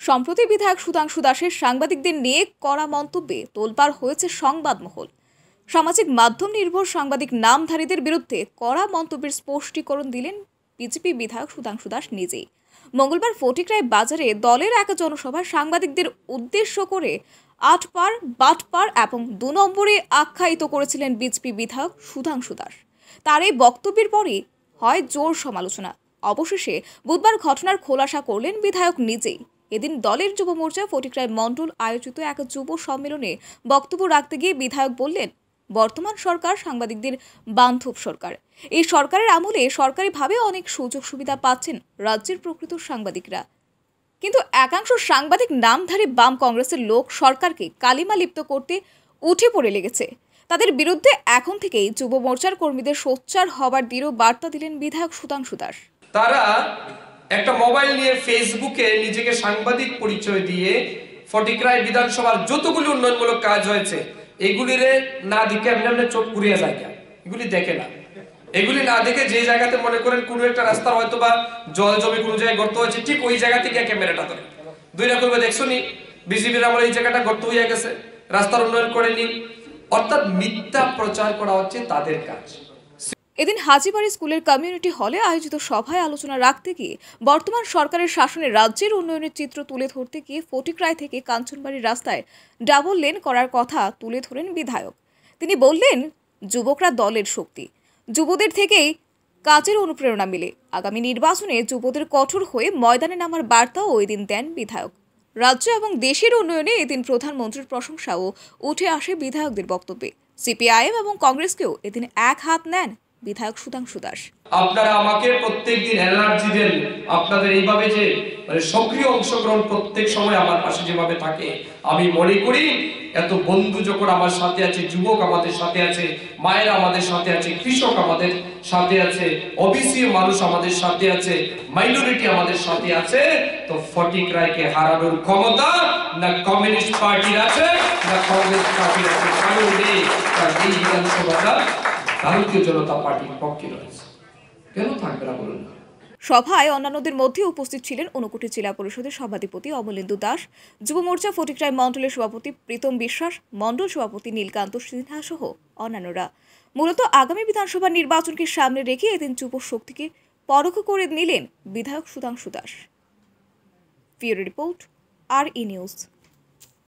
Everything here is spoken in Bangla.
সম্প্রতি বিধায়ক সুধাংশু দাসের সাংবাদিকদের নিয়ে কড়া মন্তব্যে তোলপাড় হয়েছে সংবাদ মহল। সামাজিক মাধ্যম নির্ভর সাংবাদিক নামধারীদের বিরুদ্ধে কড়া মন্তব্যের স্পষ্টীকরণ দিলেন বিজেপি বিধায়ক সুধাংশু দাস নিজেই। মঙ্গলবার ফটিকরায় বাজারে দলের এক জনসভায় সাংবাদিকদের উদ্দেশ্য করে আটপার, বাটপার এবং ২ নম্বরে আখ্যায়িত করেছিলেন বিজেপি বিধায়ক সুধাংশু দাস। তার এই বক্তব্যের পরই হয় জোর সমালোচনা। অবশেষে বুধবার ঘটনার খোলাসা করলেন বিধায়ক নিজেই। এদিন দলের যুব মোর্চা ফটিকরায় মণ্ডল আয়োজিত এক যুব সম্মেলনে বক্তব্য রাখতে গিয়ে বিধায়ক বললেন, বর্তমান সরকার সাংবাদিকদের বান্ধব সরকার। এই সরকারের আমলে সরকারিভাবে অনেক সুযোগ সুবিধা পাচ্ছেন রাজ্যের প্রকৃত সাংবাদিকরা, কিন্তু একাংশ সাংবাদিক নামধারী বাম কংগ্রেসের লোক সরকারকে কালিমা লিপ্ত করতে উঠে পড়ে লেগেছে। তাদের বিরুদ্ধে এখন থেকেই যুব মোর্চার কর্মীদের সোচ্চার হবার দৃঢ় বার্তা দিলেন বিধায়ক সুধাংশু দাস। তারা একটা মোবাইল নিয়ে ফেসবুকে নিজেকে সাংবাদিক পরিচয় দিয়ে ফটিকরায় বিধানসভার যতগুলি উন্নয়নমূলক কাজ হয়েছে এগুলিরে না দেখে এমনি চোখ পুড়িয়ে যায়, এগুলি দেখে না। এগুলি না দেখে যে জায়গাতে মনে করেন কোনো একটা রাস্তার হয়তো বা জল জমে কোনো জায়গায় গর্ত হয়েছে, ঠিক ওই জায়গা থেকে ক্যামেরাটা ধরে দুই রকম দেখছো নি বিজেপির আমার এই জায়গাটা গর্ত হয়ে গেছে, রাস্তার উন্নয়ন করেনি, অর্থাৎ মিথ্যা প্রচার করা হচ্ছে তাদের কাজ। এদিন হাজিবাড়ি স্কুলের কমিউনিটি হলে আয়োজিত সভায় আলোচনা রাখতে গিয়ে বর্তমান সরকারের শাসনে রাজ্যের উন্নয়নের চিত্র তুলে ধরতে গিয়ে ফটিকরায় থেকে কাঞ্চনবাড়ির রাস্তায় ডাবল লেন করার কথা তুলে ধরেন বিধায়ক। তিনি বললেন, যুবকরা দলের শক্তি, যুবদের থেকেই কাজের অনুপ্রেরণা মিলে। আগামী নির্বাচনে যুবদের কঠোর হয়ে ময়দানে নামার বার্তাও ওই দিন দেন বিধায়ক। রাজ্য এবং দেশের উন্নয়নে এদিন প্রধানমন্ত্রীর প্রশংসাও উঠে আসে বিধায়কদের বক্তব্যে। সিপিআইএম এবং কংগ্রেসকেও এদিন এক হাত নেন বিধায়ক সুধাংশু দাস। আপনারা আমাকে প্রত্যেকদিন এনার্জি দেন, আপনাদের এইভাবে যে সক্রিয় অংশগ্রহণ প্রত্যেক সময় আমার পাশে যেভাবে থাকে, আমি মনে করি এত বন্ধু যখন আমার সাথে আছে, যুবক আমাদের সাথে আছে, মায়েরা আমাদের সাথে আছে, কৃষক আমাদের সাথে আছে, ওবিসি মানুষ আমাদের সাথে আছে, মাইনরিটি আমাদের সাথে আছে, তো ফটিকরায়কে হারানোর ক্ষমতা না কমিউনিস্ট পার্টির আছে না কংগ্রেস পার্টির আছে। কারণ এই বিধানসভাটা ভারতীয় জনতা পার্টির পক্ষে রয়েছে, কেন থাকবে না বলুন? সভায় অন্যান্যদের মধ্যে উপস্থিত ছিলেন ঊনকোটি জেলা পরিষদের সভাধিপতি অমলেন্দু দাস, যুব মোর্চা ফটিকরায় মণ্ডলের সভাপতি প্রীতম বিশ্বাস, মণ্ডল সভাপতি নীলকান্ত সিনহা সহ অন্যান্যরা। মূলত আগামী বিধানসভা নির্বাচনকে সামনে রেখে এদিন যুব শক্তিকে পরোক্ষ করে নিলেন বিধায়ক Sudhanshu Das. Bureau report, RE news.